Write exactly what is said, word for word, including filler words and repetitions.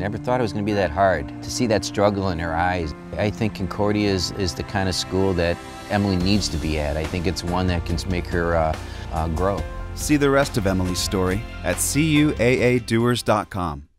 Never thought it was going to be that hard. To see that struggle in her eyes. I think Concordia is, is the kind of school that Emily needs to be at. I think it's one that can make her uh, uh, grow. See the rest of Emily's story at C U A A doers dot com.